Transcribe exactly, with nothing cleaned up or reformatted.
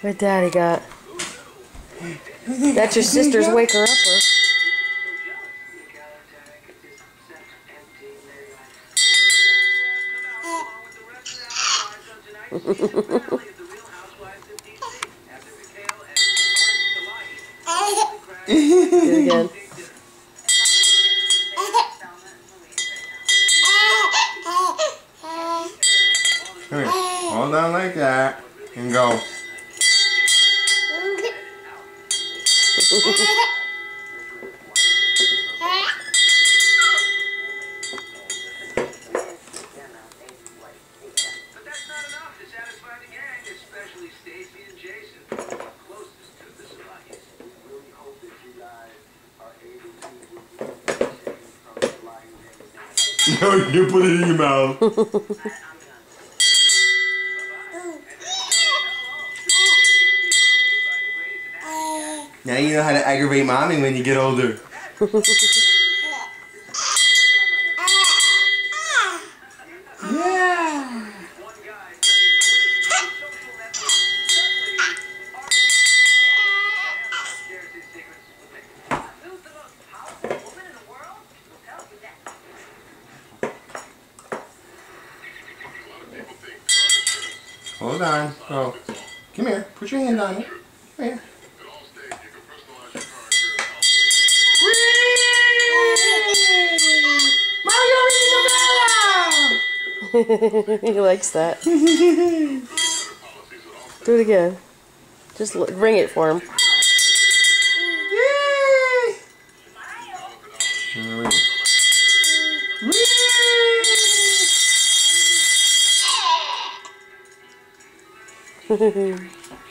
What Daddy got? That's your sister's wake her upper. Do it again. Come here. Hold on like that and go. No, you put it in your mouth. Now you know how to aggravate mommy when you get older. Yeah. Hold on. Oh, come here. Put your hand on it. Come here. He likes that. Do it again. Just ring it for him. Yay!